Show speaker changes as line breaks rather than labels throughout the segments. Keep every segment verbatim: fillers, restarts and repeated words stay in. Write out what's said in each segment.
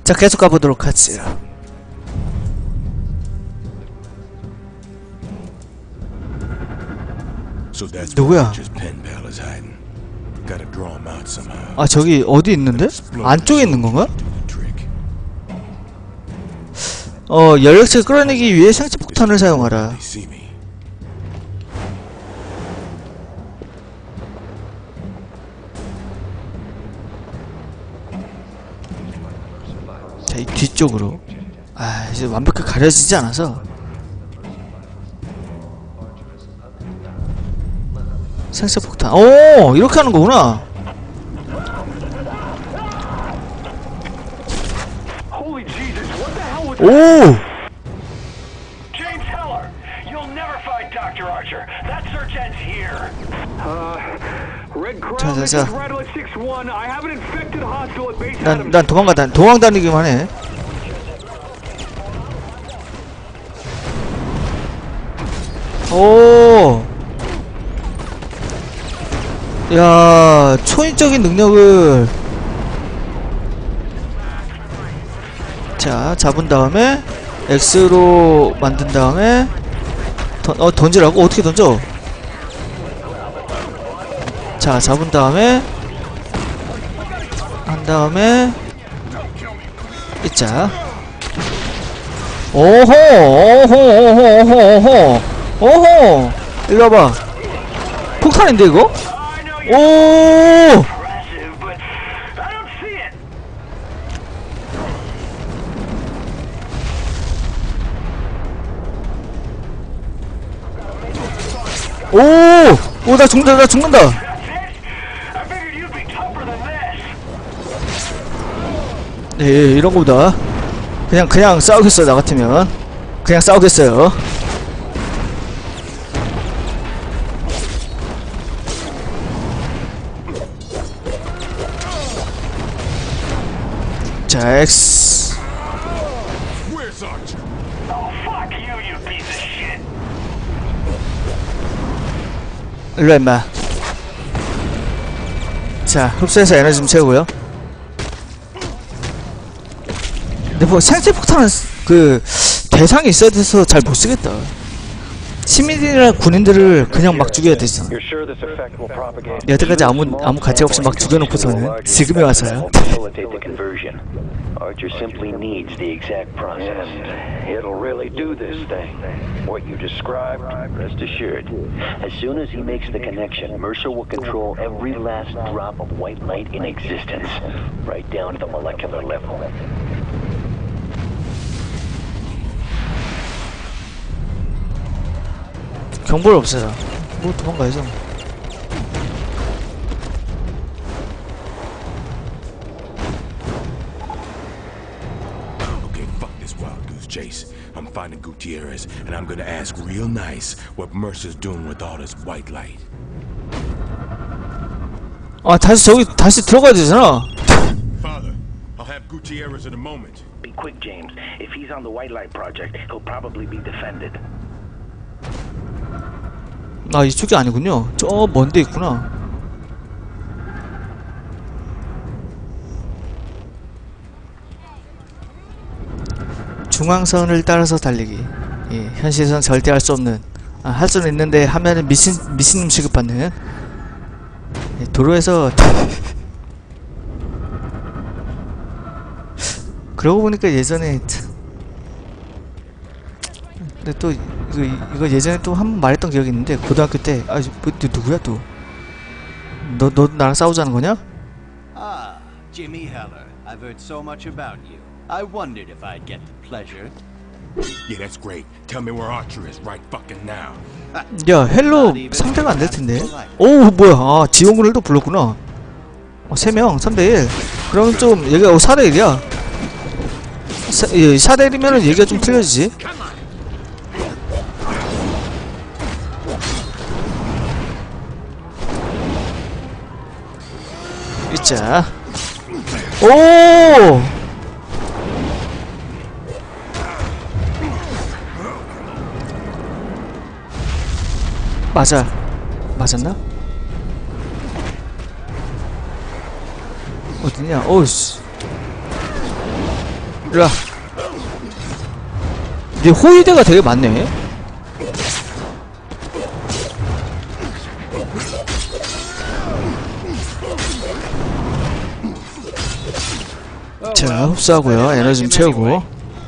자, 계속 가보도록 하지. 누구야? 아, 저기 어디 있는데? 안쪽에 있는 건가? 어, 연력체를 끌어내기 위해 생체 폭탄을 사용하라. 자, 이 뒤쪽으로. 아, 이제 완벽하게 가려지지 않아서. 생체 폭탄. 오, 이렇게 하는 거구나. 오! 자자자. 난, 난 도망가, 난 도망 다니기만 해. 오! 야, 초인적인 능력을. 자, 잡은 다음에 X로 만든 다음에 던, 어, 던지라고? 어떻게 던져? 자, 잡은 다음에 한 다음에 있자. 오호 오호 오호 오호 오호 오호. 일로 와봐. 폭탄인데 이거? 오! 오! 오, 나 죽는다, 나 죽는다! 네, 이런 거보다 그냥, 그냥 싸우겠어요, 나 같으면. 그냥 싸우겠어요. 자, X. 일로와 임마. 자, 흡수해서 에너지 좀 채우고요. 근데 뭐 생체 폭탄은 그 대상이 있어야 돼서 잘 못쓰겠다. 시민이나 군인들을 그냥 막 죽여야 되잖아. 여태까지 아무 아무 가치 없이 막 죽여놓고서는 지금에 와서요.
Archer simply needs the exact process. It'll really do this thing. What you described, rest assured. As soon as he makes the connection, Mercer will control every last drop of white light in existence, right down to the molecular level.
경보를 없애라. 뭐 도망가야죠.
Chase. I'm finding Gutierrez, and I'm gonna ask real nice what Mercer's doing with all this white light.
아, 다시 저기 다시 들어가야 되잖아.
Father, I'll have Gutierrez in a moment.
Be quick, James. If he's on the white light project, he'll probably be defended.
아, 이쪽이 아니군요. 저 먼데 있구나. 중앙선을 따라서 달리기. 예, 현실에선 절대 할 수 없는, 아, 할 수는 있는데 하면은 미친 미친놈 취급받는. 예, 도로에서 그러고 보니까 예전에 참, 근데 또 이거, 이거 예전에 또 한 번 말했던 기억이 있는데 고등학교 때. 아, 뭐, 누구야 또? 너 너 나랑 싸우자는 거냐?
Ah, Jimmy Heller. I've heard so much about you. I wondered if I'd get the pleasure.
Yeah, that's great. Tell me where Archer is right fucking now.
야, 헬로 상대가 안 될 텐데. 오, 뭐야? 아, 지원군을 또 불렀구나. 어, 세 명, 삼 대 일. 그러면 좀 얘가 어, 사 대 일이야. 사 대 일이면은 얘기가 좀 틀려지지. 있자. 오! 맞아. 맞았나? 어디냐? 오우씨. 일로와. 네 호위대가 되게 많네. 자, 흡수하고요. 에너지 좀 채우고.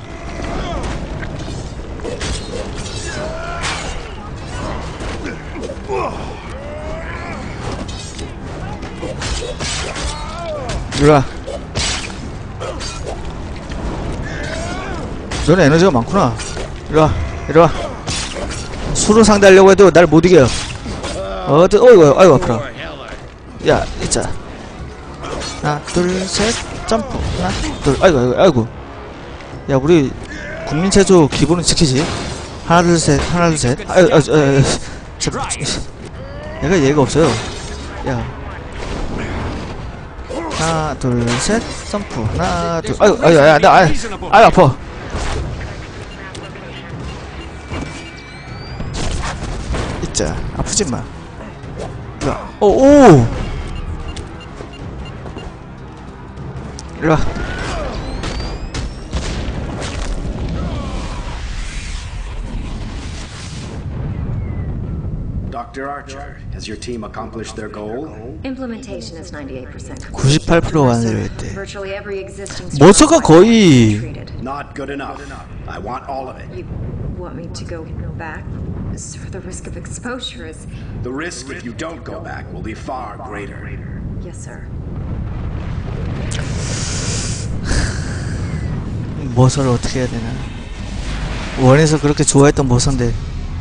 이리와. 너는 에너지가 많구나. 이리와, 이리와. 수로 상대하려고 해도 날 못 이겨. 어디, 어이구, 아이고, 아프라. 야, 있자. 하나, 둘, 셋, 점프. 하나, 둘, 아이고, 아이고, 아이고. 야, 우리 국민 체조 기본은 지키지. 하나, 둘, 셋, 하나, 둘, 셋. 아이고, 아이고, 아이고. 얘가 얘가 없어요. 야. 하나, 둘, 셋, 점프. 하나, 둘, 아이고, 아이고, 아이고, 나, 아이고, 아이고, 아파. 있자, 아프지마. 오, 오! 이리와.
Doctor Archer, has your team accomplished their goal?
Implementation is ninety-eight percent.
구십팔 퍼센트 완료했대.
Virtually every existing
모서가 거의
Not good enough. I want all of it.
You want me to go back? Sir, the risk of exposure is...
The risk if you don't go back will be far greater.
Yes, sir.
모서를 어떻게 해야 되나. 원에서 그렇게 좋아했던 모서인데.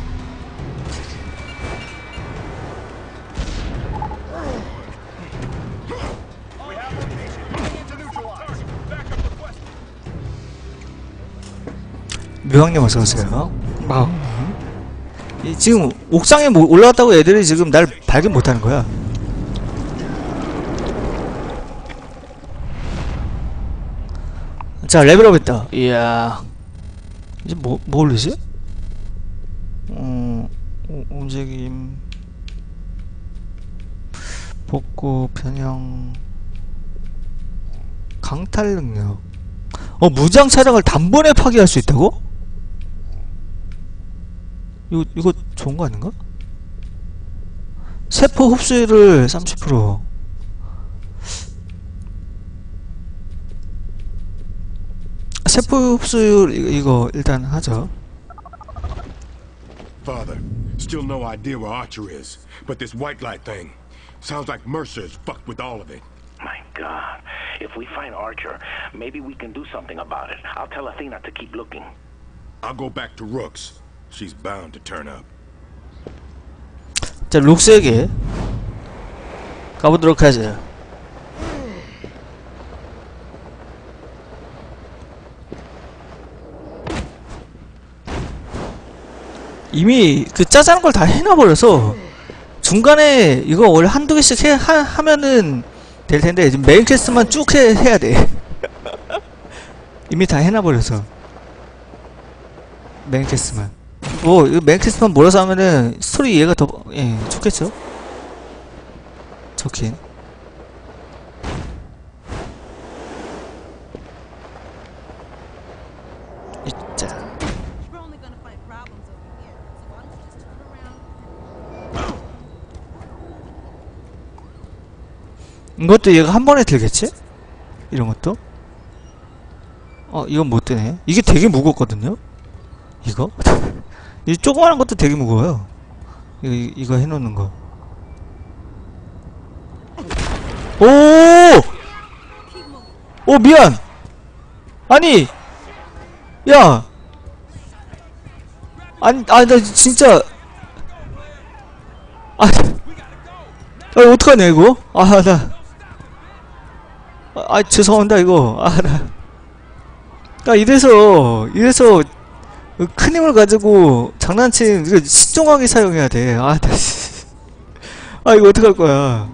묘왕님 어서오세요. 아. 이 지금 옥상에 뭐 올라왔다고 애들이 지금 날 발견 못하는 거야. 자, 레벨업 했다. 이야. 이제 뭐, 뭐 올리지? 어, 오, 움직임. 복구, 변형. 강탈 능력. 어, 무장 차량을 단번에 파괴할 수 있다고? 이거, 이거 좋은 거 아닌가? 세포 흡수율을 삼십 퍼센트. 세포 흡수율, 이거, 이거 일단 하죠.
Father, still no idea where Archer is, but this white light thing sounds like Mercer's fucked with all of it.
My God. If we find Archer, maybe we can do something about it. I'll tell Athena to keep looking.
I'll go back to Rooks. She's bound to turn up.
자, 룩스에게 가보도록 하죠. 이미 그 짜자는 걸 다 해놔버려서 중간에 이거 원래 한두 개씩 해, 하, 하면은 될 텐데 지금 메인 퀘스트만 쭉 해, 해야 돼. 이미 다 해놔버려서 메인 퀘스트만 뭐 이거 메인 퀘스트만 몰아서 하면은 스토리 이해가 더 예, 좋겠죠? 좋긴. 있자. 이것도 얘가 한 번에 들겠지? 이런 것도? 어, 이건 못 뜨네. 이게 되게 무겁거든요? 이거? 이 조그마한 것도 되게 무거워요. 이거, 이거 해놓는 거. 오! 오, 미안! 아니! 야! 아니, 아, 나 진짜. 아, 아, 어떡하냐, 이거? 아, 나. 아, 죄송합니다, 이거. 아, 나. 아, 이래서, 이래서, 큰 힘을 가지고 장난친, 이거 신중하게 사용해야 돼. 아, 나, 씨. 아, 이거 어떡할 거야.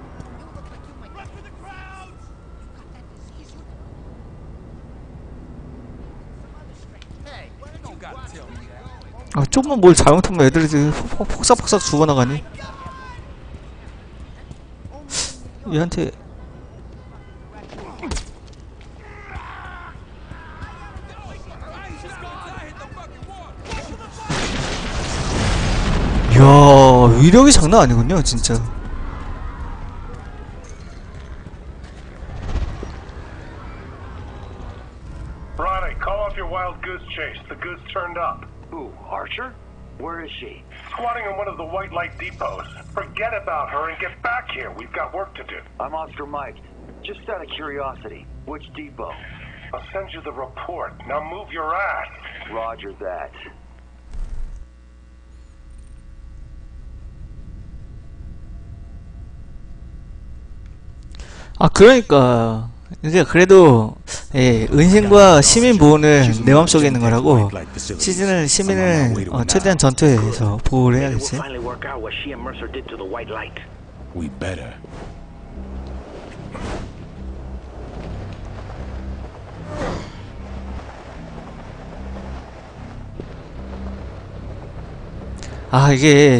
아, 조금만 뭘 잘못하면 애들이 폭삭폭삭 죽어나가니? 얘한테 이야, 위력이 장난 아니군요, 진짜.
Ronnie, call off your wild goose chase. The goose turned up.
Who, Archer? Where is she?
Squatting in one of the white light depots. Forget about her and get back here. We've got work to do.
I'm Oscar Mike. Just out of curiosity, which depot?
I'll send you the report. Now move your ass.
Roger that.
아, 그러니까 이게 그래도 예, 은신과 시민 보호는 내 맘속에 있는 거라고 시즌은 시민을 어, 최대한 전투에서 보호를 해야겠지.
We better.
아, 이게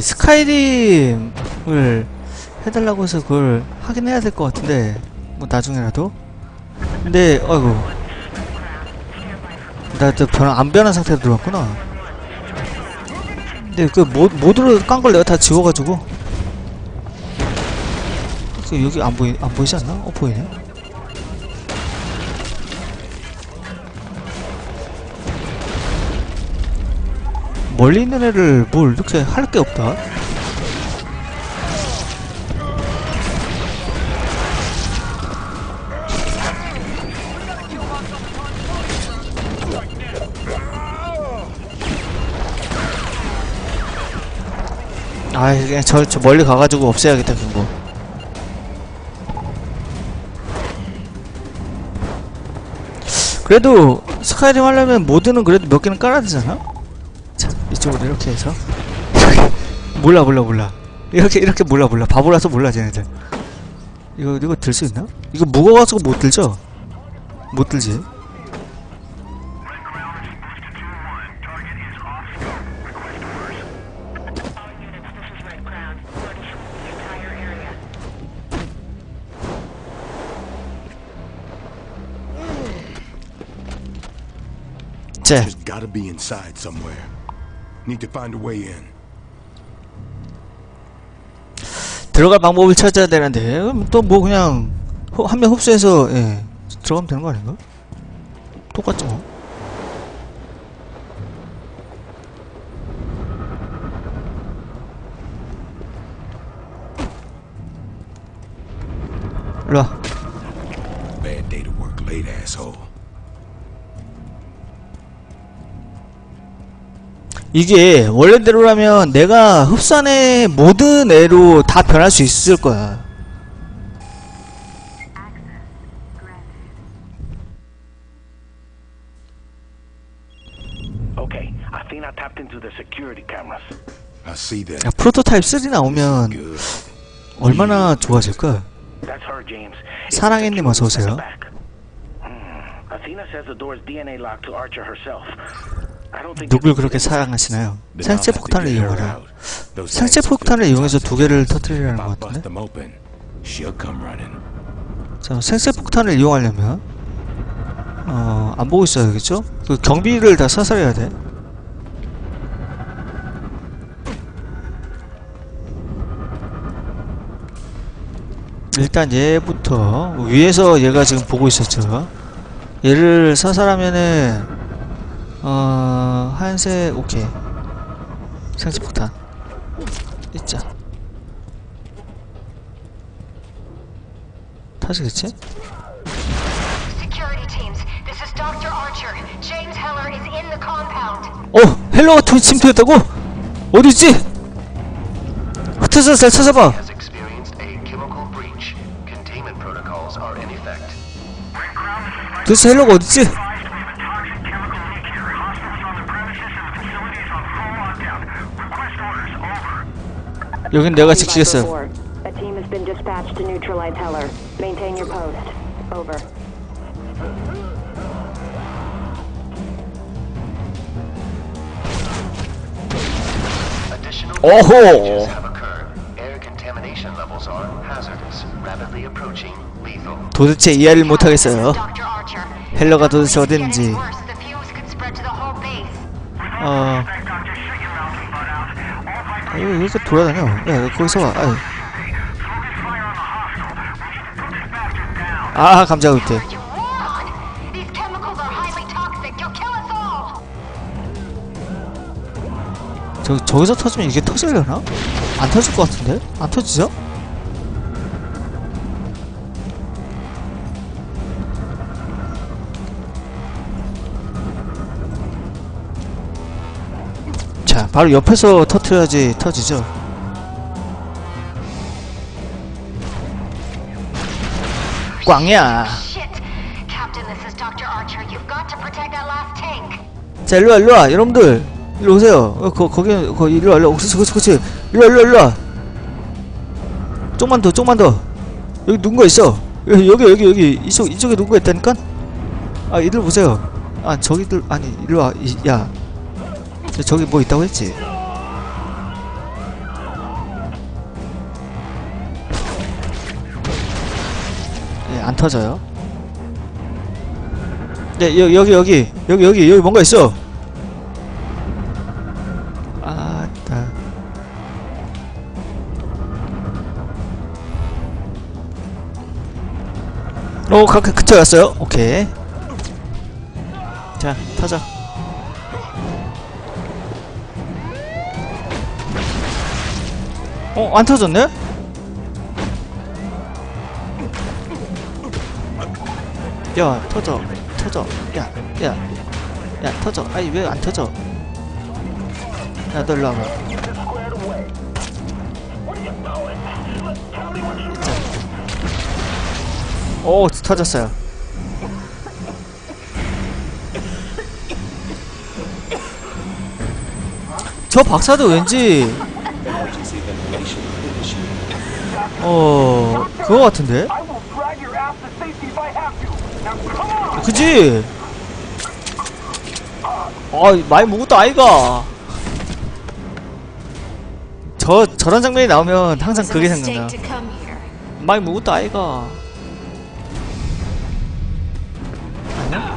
스카이림을 해달라고 해서 그걸 하긴 해야 될 것 같은데 뭐 나중에라도. 근데 어이구, 나 또 변화 안 변한 상태로 들어왔구나. 근데 그 모, 모드로 깐 걸 내가 다 지워가지고 그 여기 안 보이 안 보이지 않나? 어, 보이네. 멀리 있는 애를 뭘 이렇게 할 게 없다. 아, 그냥 저, 저 멀리 가가지고 없애야겠다, 그거. 그래도 스카이림 하려면 모드는 그래도 몇 개는 깔아야 되잖아? 자, 이쪽으로 이렇게 해서. 몰라, 몰라, 몰라. 이렇게, 이렇게 몰라, 몰라. 바보라서 몰라, 쟤네들. 이거, 이거 들 수 있나? 이거 무거워가지고 못 들죠? 못 들지?
There's gotta be inside somewhere. Need to find a way in.
들어갈 방법을 찾아야 되는데 또 뭐 그냥 한 명 흡수해서 예, 들어가면 되는 거 아닌가? 똑같죠 뭐. 일로와.
Bad day to work late, asshole.
이게 원래대로라면 내가 흡수한 애 모든 애로 다 변할 수 있을 거야.
Okay, I think I tapped into the security cameras.
I see that.
야, 프로토타입 쓰리 나오면 얼마나 좋아질까?
That's her, James.
사랑해님 어서오세요.
Athena says the door's D N A locked to Archer herself.
누굴 그렇게 사랑하시나요? 생체 폭탄을 이용하라. 생체 폭탄을 이용해서 두 개를 터뜨리라는 것 같은데? 자, 생체 폭탄을 이용하려면 어... 안 보고 있어야겠죠? 그 경비를 다 사살해야 돼. 일단 얘부터 위에서 얘가 지금 보고 있었죠. 얘를 사살하면은 어... 하얀색 오케이. 생체 폭탄 있자. 타시겠지? 어! 헬러가 돈 침투했다고? 어디있지? 흩어져서 잘 찾아봐. 도대체 헬러가 어딨지? 여긴 내가 지키겠어요. 오호! 도대체 이해를 못하겠어요. 헬러가 도대체 어딨는지. 어... 아, 왜 이렇게 돌아다녀? 야, 거기서 와. 아유. 아, 감자국대. 저, 저기서 터지면 이게 터지려나? 안 터질 것 같은데? 안 터지죠? 자, 바로 옆에서 터트려야지 터지죠. 꽝이야. 자, 일로와, 일로와, 여러분들. 일로 오세요. 어, 거, 거기, 거기, 일로와, 일로와. 그렇지, 그렇지, 그렇지. 일로와, 일로와, 일로와. 좀만 더, 좀만 더. 여기 누군가 있어. 여기, 여기, 여기, 여기. 이쪽, 이쪽에 누군가 있다니까? 아, 이들 보세요. 아, 저기들, 아니, 일로와. 이, 야. 저기 뭐 있다고 했지? 예, 안 터져요. 네, 여, 여기, 여기, 여기, 여기, 여기 뭔가 있어. 아, 따. 오, 가, 그, 그쳐 갔어요. 오케이. 자, 터져. 어, 안 터졌네? 야, 터져. 터져. 야, 야. 야, 터져. 아니, 왜 안 터져? 야, 너 일로 와봐. 오, 터졌어요. 저 박사도 왠지 어... 그거 같은데? 그지? 아, 많이 먹었다 아이가. 저, 저런 장면이 나오면 항상 그게 생각나. 많이 먹었다 아이가. 아니야?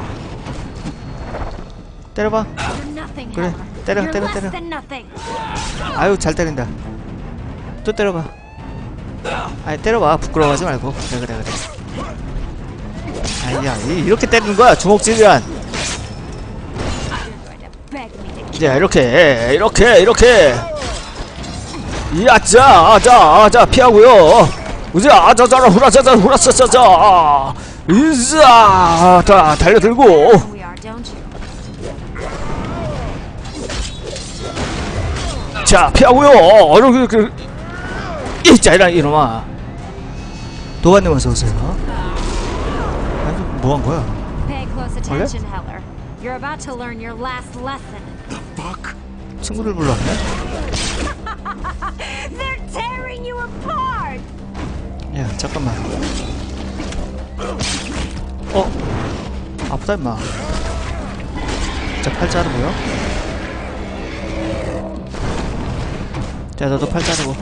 때려봐. 그래, 때려, 때려, 때려. 아유, 잘 때린다. 또 때려봐. 아니, 때려봐. 부끄러워하지 말고. 그래, 그래, 그래. 아니야, 이렇게 때리는 거야. 주먹질이란. 이제 이렇게, 이렇게, 이렇게. 야자, 자, 자, 피하고요. 우자, 아자자라, 후라자자, 후라자자자. 이자, 자, 달려들고. 자, 피하고요. 이렇게, 그, 이자, 이라, 이놈아. 도관님 어서 오세요. 아니, 뭐 한 거야? 원래? 친구를 불렀네? 야, 잠깐만. 어? 아프다 임마. 자, 팔 자르고요. 자, 너도 팔 자르고.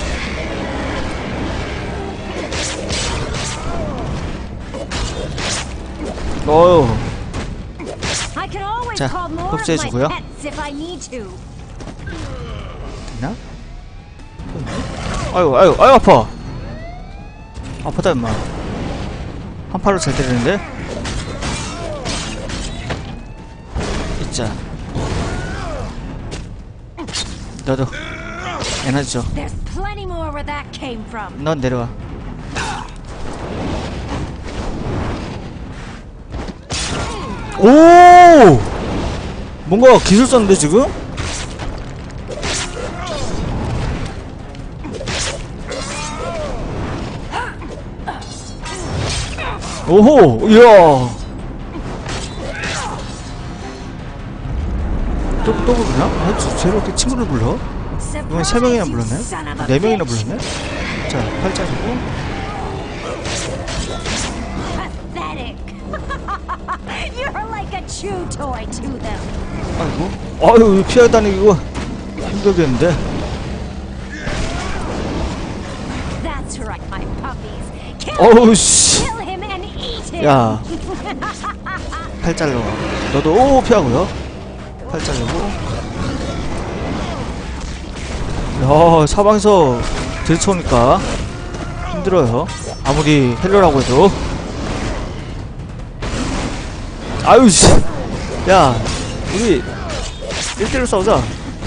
어휴. 자, 흡수해주고요. 됐나? 아유, 아유, 아유, 아파. 아프다 임마. 한 팔로 잘 때리는데? 있자. 너도 에너지 줘. 넌 내려와. 오! 뭔가 기술 썼는데 지금? 오호! 이야! 또, 또 부르나? 아, 쟤를 어떻게 친구를 불러? 이건 세 명이나 불렀네? 네 명이나 불렀네? 자, 팔자리고. 아이고. 아유, 피하다니 이거 힘들겠는데? 어우, 씨. 야. 팔 잘라. 너도, 오, 피하고요. 팔 자르고. 야, 사방에서 들쳐오니까 힘들어요. 아무리 헬로라고 해도. 아유, 씨. 야, 우리 일 대일로 싸우자.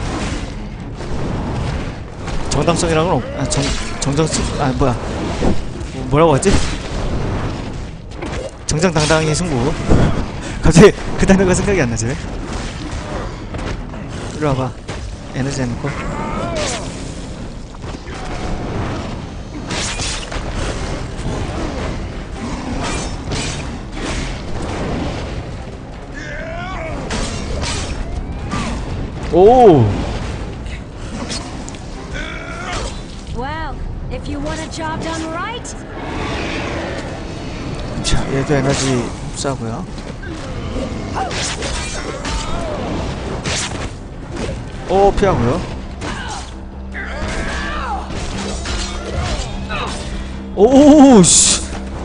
정당성이랑은 없, 아, 정, 정정성, 아, 뭐야. 뭐, 뭐라고 하지? 정정당당히 승부. 갑자기 그 단어가 생각이 안 나지? 이리 와봐. 에너지 해놓고. 오!
Well, if you want a job done right,
자, 얘도 에너지 흡수하고요. 오, 피하고요. 오, 씨.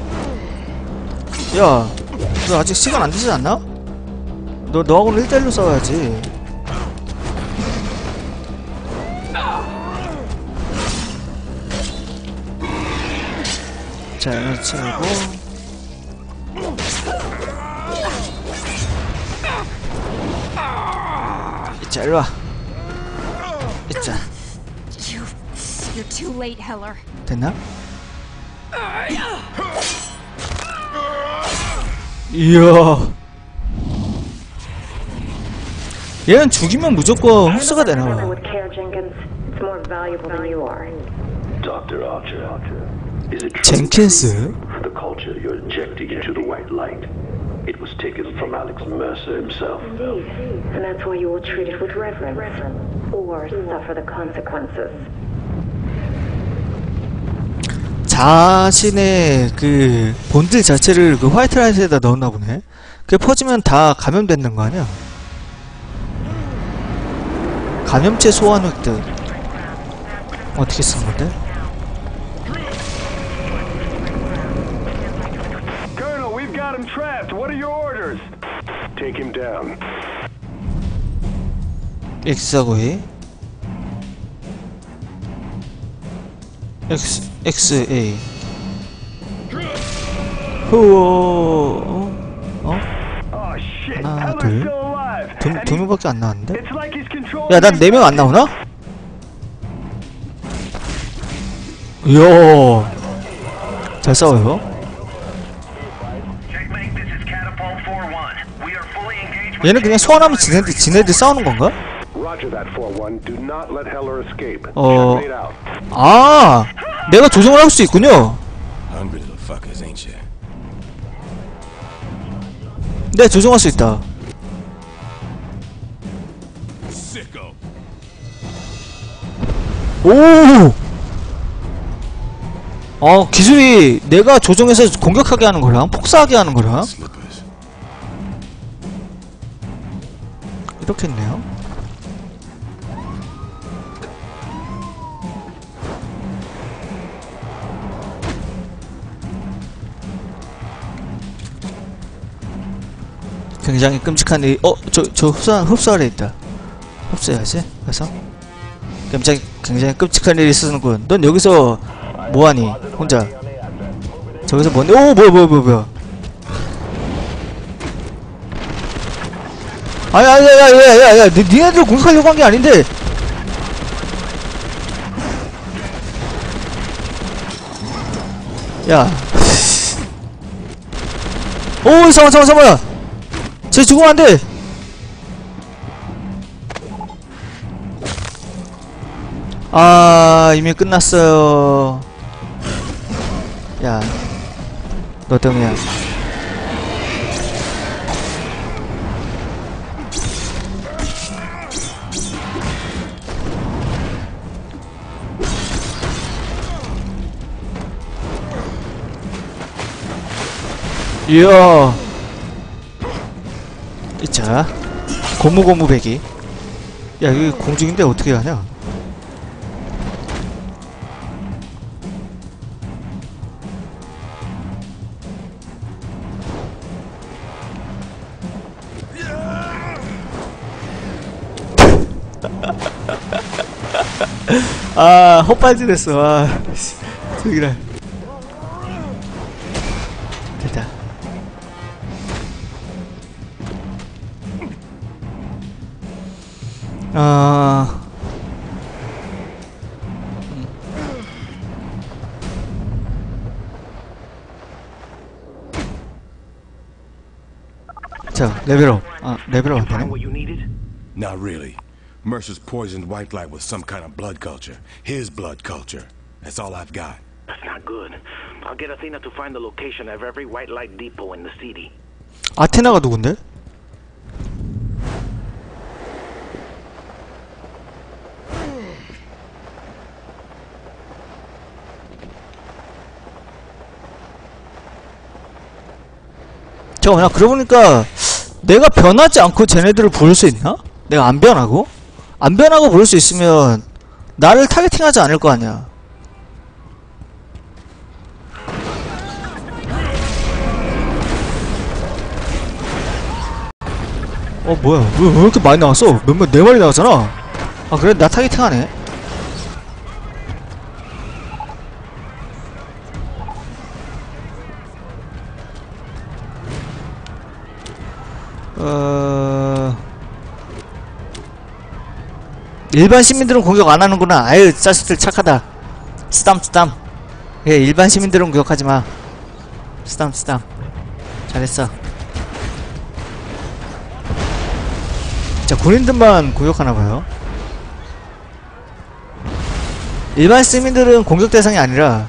야, 너 아직 시간 안 되지 않나? 너, 너하고는 일 대일로 싸워야지. 자, 에너지 채우고. 자, 일로와. 있자.
you, you're too late, Heller.
됐나? 이야. 얘는 죽이면 무조건 흡수가 되나봐.
With Care Jenkins, it's more valuable than you are.
Doctor Archer, is it true
젠킨스?
for the culture you're injecting into the white light? It was taken from Alex Mercer himself.
Indeed. And that's why you will treat it with reverence. Or suffer the consequences.
자신의 그 본질 자체를 그 화이트라이트에다 넣었나 보네. 그게 퍼지면 다 감염되는 거 아니야? 감염체 소환 획득. 어떻게 쓰는 건데?
Colonel, we've got him trapped. What are your orders? Take him down.
X하고의 X, X, A. 후오. 어?
Oh shit.
하나,
Heller's
둘.
still alive.
두,
And
두
he-
명밖에 안 나왔는데?
It's like he's controlling
야, 난 네 명 안 나오나? 이야. 잘 싸워요.
Checkmate, this is Catapult four one. We are fully engaged with
얘는 그냥 소환하면 지네들, 지네들 싸우는 건가?
Roger that four one. Do not let Heller escape.
어.
Checkmate out.
아, 내가 조정을 할 수 있군요.
Hungry little fuckers, ain't you?
내가 조정할 수 있다.
Sicko.
오! 어, 기술이 내가 조정해서 공격하게 하는 거랑 폭사하게 하는 거랑
Slippers.
이렇게 있네요. 굉장히 끔찍한 일. 어, 저, 저 흡수, 흡수하래 있다. 흡수해야지. 그래서 굉장히, 굉장히 끔찍한 일이 있었는군. 넌 여기서 뭐하니? 혼자. 저기서 뭔데? 오, 뭐야, 뭐야, 뭐야, 뭐야. 아니, 아니, 야, 야, 야, 야, 니, 니네들 공격하려고 한 게 아닌데. 야. 오, 잠깐만, 잠깐만, 잠깐만. 쟤 죽으면 안 돼! 아, 이미 끝났어요. 야, 너 때문이야. 이야. 자, 고무고무 배기. 야, 여기 공중인데 어떻게 하냐? 아, 헛발질했어. 아, 저기라. 됐다. 아, 자, 레벨업. 아, 레벨업 안 되네.
What you needed?
Not really. Mercer's poisoned White Light with some kind of blood culture. His blood culture. That's all I've got.
That's not good. I'll get Athena to find the location of every White Light depot in the city.
아테나가 누군데? 잠깐만, 그러고 보니까 내가 변하지 않고 쟤네들을 부를 수 있나? 내가 안 변하고? 안 변하고 부를 수 있으면 나를 타겟팅하지 않을 거 아니야. 어 뭐야, 왜, 왜 이렇게 많이 나왔어? 몇몇 네 마리 나왔잖아. 아 그래? 나 타겟팅하네. 어... 일반 시민들은 공격 안 하는구나. 아유, 자식들 착하다. 쓰담 쓰담. 예, 일반 시민들은 공격하지 마. 쓰담 쓰담. 잘했어. 자, 군인들만 공격하나봐요. 일반 시민들은 공격 대상이 아니라.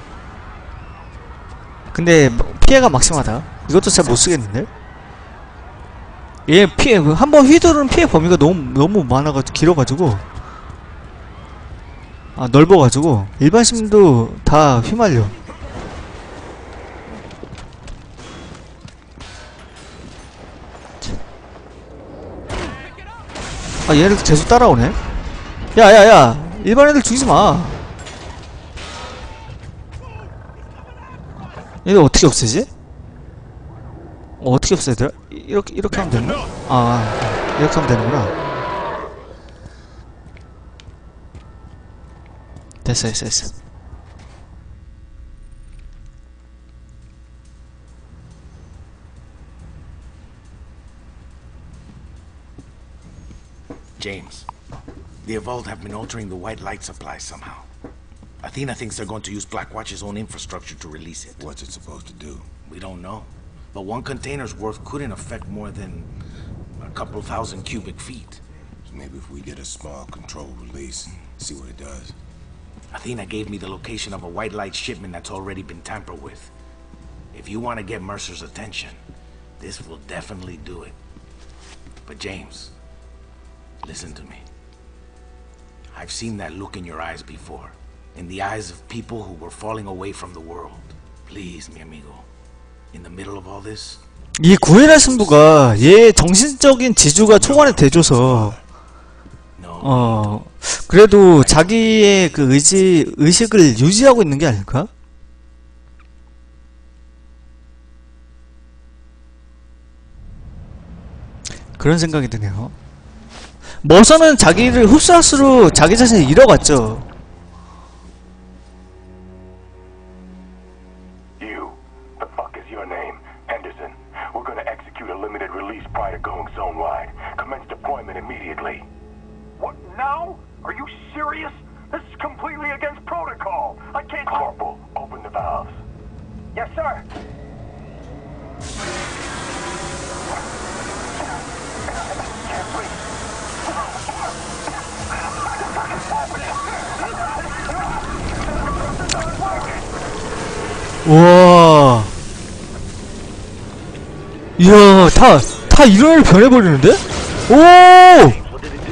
근데 피해가 막심하다. 이것도 잘 못쓰겠는데? 얘 피해, 한번 휘두르는 피해 범위가 너무 너무 많아가지고 길어가지고, 아 넓어가지고 일반 시민도 다 휘말려. 아 얘네들 계속 따라오네. 야야야, 일반 애들 죽이지 마. 얘들 어떻게 없애지? 어, 어떻게 없애야 돼? 이렇게 이렇게 하면 되나? 아, 이렇게 하면 되는구나. 됐어 됐어 됐어.
James, the Evolved have been altering the White Light supply somehow. Athena thinks they're going to use Blackwatch's own infrastructure to release it.
What's it supposed to do?
We don't know. But one container's worth couldn't affect more than a couple thousand cubic feet.
So maybe if we get a small controlled release, see what it does.
Athena gave me the location of a White Light shipment that's already been tampered with. If you want to get Mercer's attention, this will definitely do it. But James, listen to me. I've seen that look in your eyes before. In the eyes of people who were falling away from the world. Please, mi amigo. In the middle of all this,
이 구일의 승부가 얘 정신적인 지주가 초반에 돼줘서 어 그래도 자기의 그 의지 의식을 유지하고 있는 게 아닐까? 그런 생각이 드네요. 머서는 자기를 흡수할수록 자기 자신을 잃어갔죠.
You. The fuck is your name? Henderson. We're gonna execute a limited release prior to going zone-wide. Commence deployment immediately. What, now? Are you serious? This is completely against protocol. I can't... Corporal, open the valves. Yes, sir. Can't breathe.
우와, 이야, 다, 다 이런 애를 변해버리는데? 오!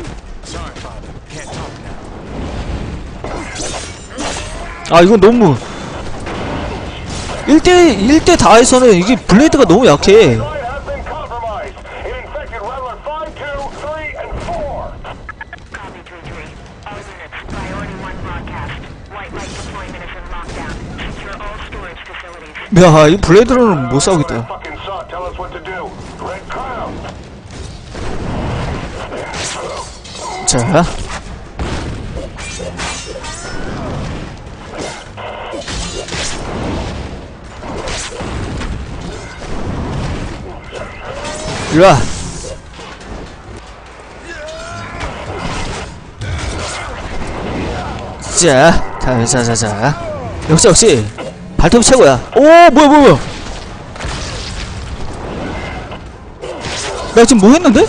아, 이건 너무 일 대 일 대 다에서는 이게 블레이드가 너무 약해. 야, 이 블레이드로는 못 싸우겠다. 자, 일로와. 자, 자, 자, 자, 자. 역시, 역시. 발톱이 최고야. 오, 뭐야, 뭐야, 뭐야. 나 지금 뭐 했는데?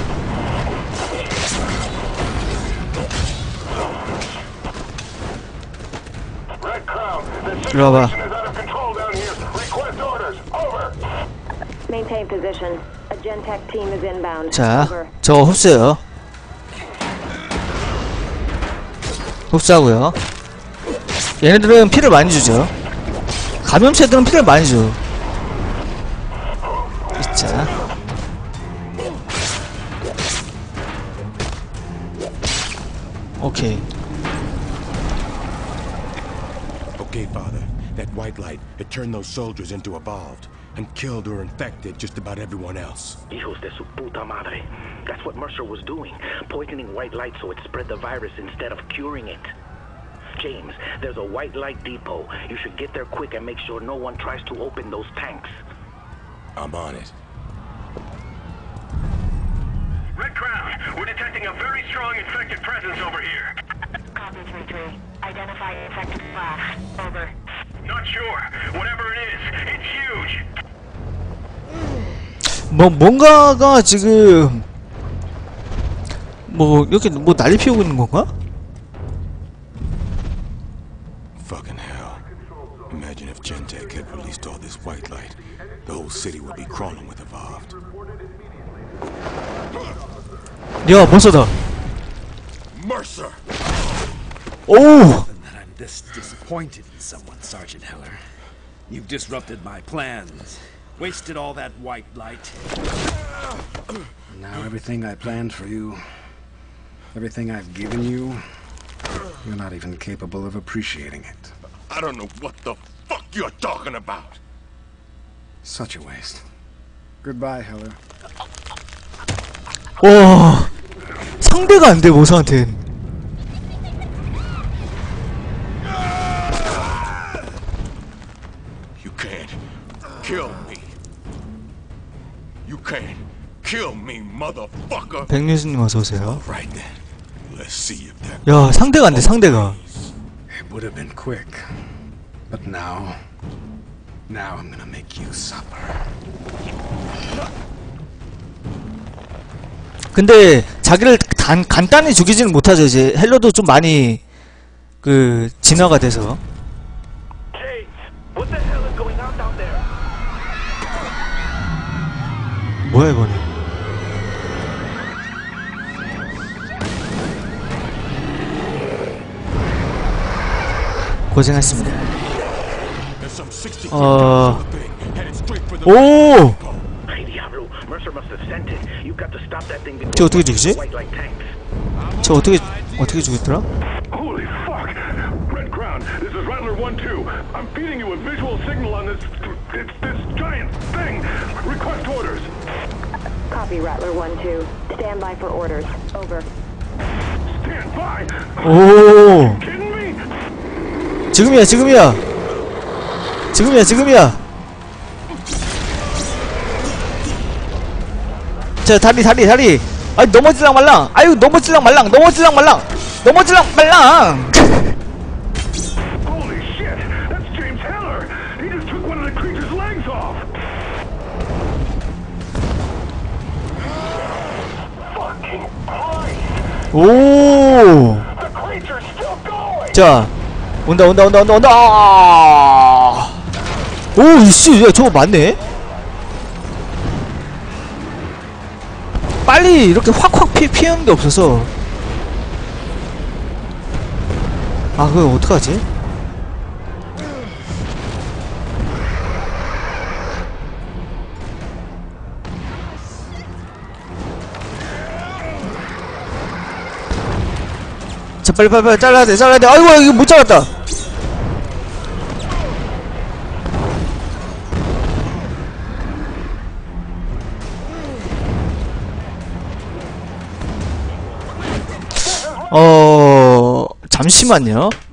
일로 와봐.
Maintain position. A Gentech team is inbound.
자,
Over.
저거 흡수해요. 흡수하고요. 얘네들은 피를 많이 주죠. 감염체들은 피를 많이 줘. 자. 오케이.
Okay, Father. That white light had turned those soldiers into evolved and killed or infected just about everyone else.
Hijos de su puta madre. That's what Mercer was doing. Poisoning white light so it spread the virus instead of curing it. James, there's a white light depot. You should get there quick and make sure no one tries to open those tanks.
I'm on it.
Red Crown, we're detecting a very strong infected presence over here.
Copy three three. Identify infected class. Over.
Not sure. Whatever it is, it's huge.
뭐 뭔가가 지금 뭐 이렇게 뭐 난리 피우고 있는 건가?
Fucking hell. Imagine if Gentech had released all this white light. The whole city would be crawling with evolved.
야, monster다.
Mercer!
오!
that I'm this disappointed in someone, Sergeant Heller. You've disrupted my plans, wasted all that white light. Now everything I planned for you, everything I've given you, you're not even capable of appreciating it.
I don't know what the fuck you're talking about!
Such a waste. Goodbye, Heller.
와, 상대가 안 돼, 모사한텐.
You can't kill me. You can't kill me, motherfucker.
백유수님 어서 오세요.
Right then. Let's see if that.
야, 상대가 안 돼, 상대가.
It would have been quick, but now, now I'm gonna make you suffer.
근데 자기를 단, 간단히 죽이지는 못하죠. 이제 헬로도 좀 많이 그 진화가 돼서.
James, what the hell is going on down there?
뭐야 이거는? 고생했습니다. 어... 오!
Mercer must have sent it. You've got to stop that thing before
저 어떻게 죽이지?
white light tanks.
저 어떻게 어떻게 죽였더라?
Holy fuck! Red Crown, this is Rattler one two. I'm feeding you a visual signal on this... It's this giant thing! Request orders!
Copy Rattler one two. Stand by for orders. Over.
Stand by!
오!
Kidding me?
지금이야, 지금이야. 지금이야, 지금이야. 자, 다리, 다리, 다리. 아이, 넘어질랑 말랑. 아유, 넘어질랑 말랑. 넘어질랑 말랑. 넘어질랑 말랑.
Holy shit! That's James Heller! He just took one of the creature's legs off! Fucking Christ!
오!
The creature's still going!
자, 온다, 온다, 온다, 온다, 온다. 아! 오, 이씨, 야, 저거 맞네? 빨리 이렇게 확확 피, 피하는 게 없어서. 아, 그거 어떡하지? 자, 빨리, 빨리, 빨리, 잘라야 돼, 잘라야 돼. 아이고, 이거 못 잘랐다. 어... 잠시만요.